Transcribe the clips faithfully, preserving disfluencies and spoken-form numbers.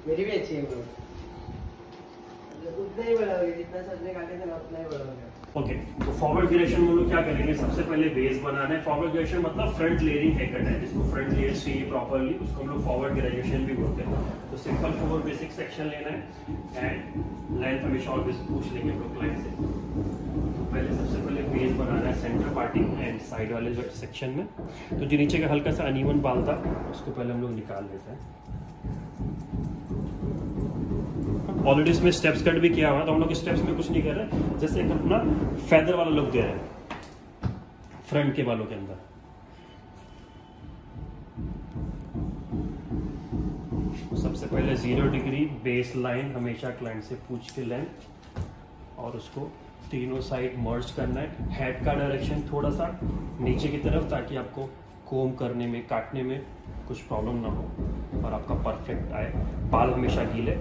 मेरी भी अच्छी है ब्रो, उतना ही बढ़ाओगे जितना सबने काटे थे उतना ही बढ़ाओगे। ओके okay, तो फॉरवर्ड गिरेशन में हम लोग क्या करेंगे, सबसे पहले बेस बनाना है। फॉरवर्ड गिरेशन मतलब फ्रंट लेयरिंग हेयर कट है, जिसको फ्रंट लेयर चाहिए प्रॉपर्ली, उसको हम लोग फॉरवर्ड गिरेशन भी बोलते हैं। तो सिंपल फोर बेसिक सेक्शन लेना है एंड लेंथ हमेशा ऑलवेज पूछ लेंगे हम लोग क्लाइंट से। तो पहले सबसे पहले बेस बनाना है सेंटर पार्टिंग एंड साइड वाले जो सेक्शन में। तो जो नीचे का हल्का सा अनइवन बाल था उसको पहले हम लोग निकाल लेते हैं। ऑलरेडी इसमें स्टेप्स कट भी किया हुआ है, तो हम लोग स्टेप्स में कुछ नहीं कर रहे, जैसे एक अपना फेदर वाला लुक दे रहे हैं फ्रंट के बालों के अंदर। सबसे पहले जीरो डिग्री बेस लाइन हमेशा क्लाइंट से पूछ के लें और उसको तीनों साइड मर्ज करना है। हेड का डायरेक्शन थोड़ा सा नीचे की तरफ, ताकि आपको कोम करने में काटने में कुछ प्रॉब्लम ना हो और आपका परफेक्ट आए। बाल हमेशा गीले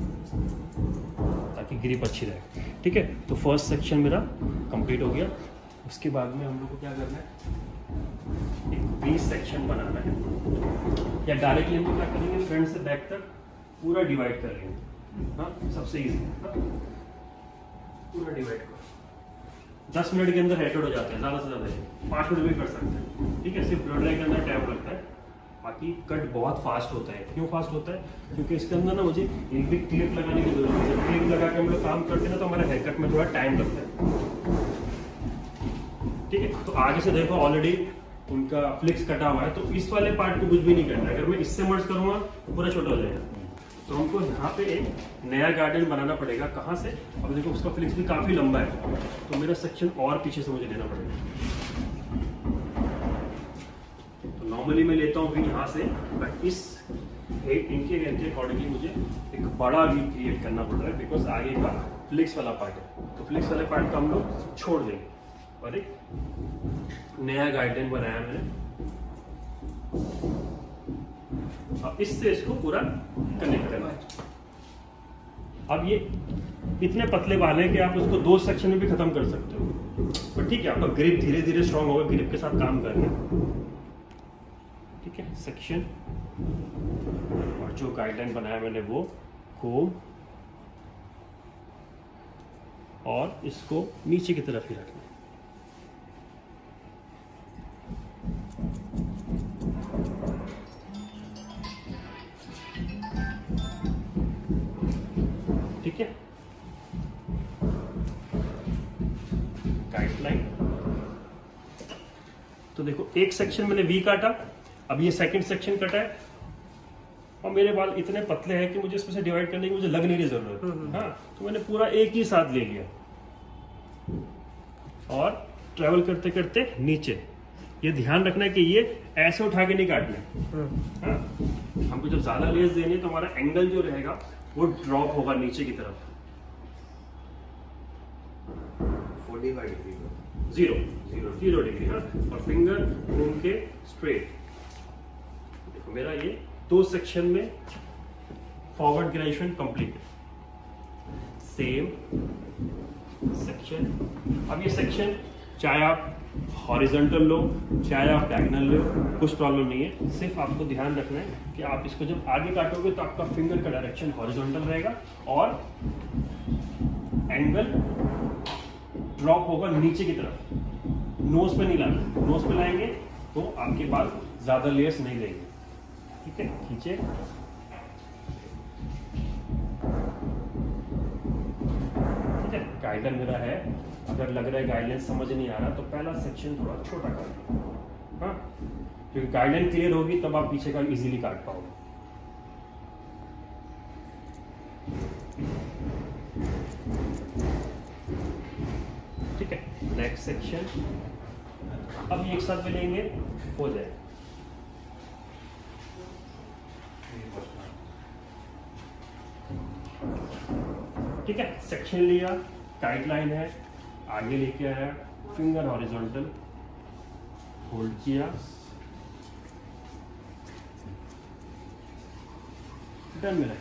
ताकि ग्रिप अच्छी रहे। ठीक है, तो फर्स्ट सेक्शन मेरा कंप्लीट हो गया। उसके बाद में हम लोग को क्या करना है, एक बी सेक्शन बनाना है, या डायरेक्टली हम लोग क्या करेंगे, फ्रंट से बैक तक पूरा डिवाइड कर लेंगे। हाँ, सबसे इजी पूरा डिवाइड कर दस मिनट के अंदर हेयर कट हो जाते हैं, ज़्यादा से ज़्यादा पाँच मिनट भी कर सकते हैं। ठीक है, सिर्फ ब्लड ड्राई के अंदर टाइम लगता है, बाकी कट बहुत फास्ट होता है। क्यों फास्ट होता है, क्योंकि इसके अंदर ना मुझे एक भी क्लिप लगाने की जरूरत है। जब क्लिप लगा के हम लोग काम करते हैं ना तो हमारे हेयर कट में थोड़ा टाइम लगता है। ठीक है, तो आगे से देखो ऑलरेडी उनका फ्लिक्स कटा हुआ है, तो इस वाले पार्ट को कुछ भी नहीं करना है। अगर मैं इससे मर्ज करूंगा तो पूरा छोटा हो जाएगा। तो हमको यहाँ पे एक नया गार्डन बनाना पड़ेगा। कहाँ से, अब देखो उसका फ्लिक्स भी काफी लंबा है, तो मेरा सेक्शन और पीछे से मुझे लेना पड़ेगा। तो नॉर्मली मैं लेता हूँ भी यहाँ से, बट इस इनके के अकॉर्डिंगली मुझे एक बड़ा वी क्रिएट करना पड़ रहा है, बिकॉज आगे का फ्लिक्स वाला पार्ट है। तो फ्लिक्स वाले पार्ट को हम लोग छोड़ देंगे और एक नया गाइडलाइन बनाया मैंने। अब इससे इसको पूरा कनेक्ट करना है। अब ये इतने पतले बाल हैं कि आप उसको दो सेक्शन में भी खत्म कर सकते हो, पर ठीक है, आपका ग्रिप धीरे धीरे स्ट्रांग होगा, ग्रिप के साथ काम करना। ठीक है, सेक्शन और जो गाइडलाइन बनाया मैंने वो कोम और इसको नीचे की तरफ ही रखना है। ठीक है, गाइडलाइन। तो देखो एक सेक्शन मैंने वी काटा, अब ये सेकंड सेक्शन कटा है, और मेरे बाल इतने पतले हैं कि मुझे इसमें से डिवाइड करने की मुझे लग नहीं रही जरूरत। हाँ, तो मैंने पूरा एक ही साथ ले लिया और ट्रेवल करते करते नीचे। ये ध्यान रखना है कि ये ऐसे उठा के नहीं काटना। हाँ, हमको जब ज्यादा लेयर्स देने तो हमारा एंगल जो रहेगा वो ड्रॉप होगा नीचे की तरफ। पैंतालीस degree zero zero zero degree. हाँ, और फिंगर घूम के स्ट्रेट। देखो मेरा ये दो सेक्शन में forward graduation complete. Same section. अब ये सेक्शन चाहे आप हॉरिजॉन्टल लो चाहे आप डायगोनल लो, कुछ प्रॉब्लम नहीं है। सिर्फ आपको ध्यान रखना है कि आप इसको जब आगे काटोगे तो आपका फिंगर का डायरेक्शन हॉरिजॉन्टल रहेगा और एंगल ड्रॉप होगा नीचे की तरफ। नोज पे नहीं लाना, नोज पे लाएंगे तो आपके बाल ज्यादा लेयर्स नहीं देंगे। ठीक है, खींचे। ठीक है, गाइडलाइन मेरा है। अगर लग रहा है गाइडलाइन समझ नहीं आ रहा तो पहला सेक्शन थोड़ा छोटा कर लो। हाँ, क्योंकि गाइडलाइन क्लियर होगी तब आप पीछे का इजीली काट पाओगे। ठीक है, नेक्स्ट सेक्शन अब एक साथ में लेंगे, हो जाए। ठीक है, सेक्शन लिया, गाइडलाइन है, आगे लेके आया, फिंगर हॉरिजॉन्टल होल्ड किया, डन मेरा।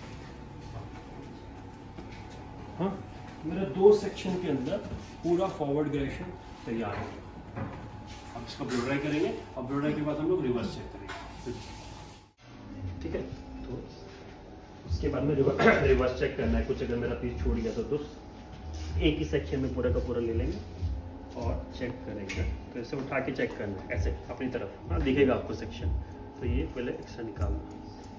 हाँ, मेरा दो सेक्शन के अंदर पूरा फॉरवर्ड ग्रेजुएशन तैयार है। अब इसका ब्लो ड्राई करेंगे और ब्लो ड्राई के बाद हम लोग रिवर्स चेक करेंगे। ठीक है, तो उसके इसके बाद में रिवर्स चेक करना है, कुछ अगर मेरा पीस छूट गया तो दोस्त एक ही सेक्शन में पूरा का पूरा ले लेंगे और चेक करेंगे। तो इसे उठा के चेक करना है ऐसे अपनी तरफ, हाँ दिखेगा आपको सेक्शन। तो ये पहले एक्स्ट्रा निकालना,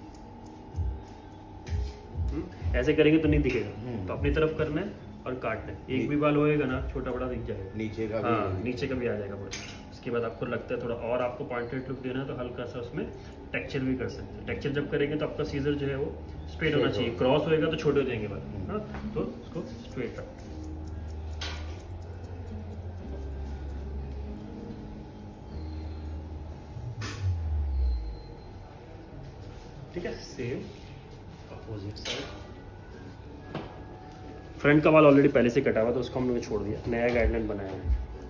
ऐसे करेंगे तो नहीं दिखेगा, तो अपनी तरफ करना है और काटना है। एक भी बाल होएगा ना छोटा बड़ा दिख जाएगा, नीचे का हाँ भी नीचे का भी आ जाएगा पूरा। उसके बाद आपको लगता है थोड़ा और आपको पॉइंटेड लुक देना है तो हल्का सा उसमें टेक्सचर भी कर सकते हैं। टेक्सचर जब करेंगे तो आपका सीजर जो है वो स्ट्रेट होना चाहिए, क्रॉस होएगा तो छोटे हो जाएंगे बाल, हाँ तो उसको स्ट्रेट रख। ठीक है, सेम अपोजिट साइड। फ्रंट का बाल ऑलरेडी पहले से कटा हुआ तो उसको हमने छोड़ दिया, नया गाइडलाइन बनाया है।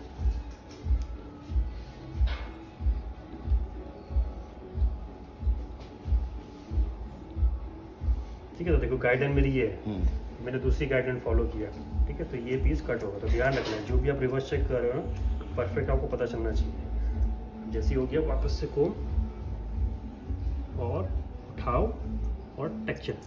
ठीक है, तो देखो गाइडलाइन मेरी ये है, मैंने दूसरी गाइडलाइन फॉलो किया। ठीक है, तो ये पीस कट होगा, तो ध्यान रखना है जो भी आप रिवर्स चेक कर रहे हो ना, परफेक्ट आपको पता चलना चाहिए। जैसे ही हो गया वापस से कोम और उठाओ और टेक्सचर।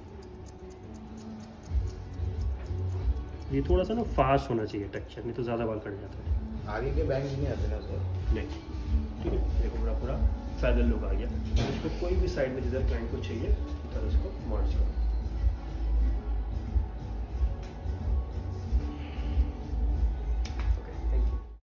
ये थोड़ा सा ना फास्ट होना चाहिए टेक्सचर, नहीं तो ज़्यादा बाल कट जाता है। आगे के बैंग नहीं आते ना सर? नहीं, ठीक है, देखो पूरा पूरा फैदर लुक आ गया। इसको कोई भी साइड में जिधर क्लाइंट को चाहिए उधर उसको मर्ज करो।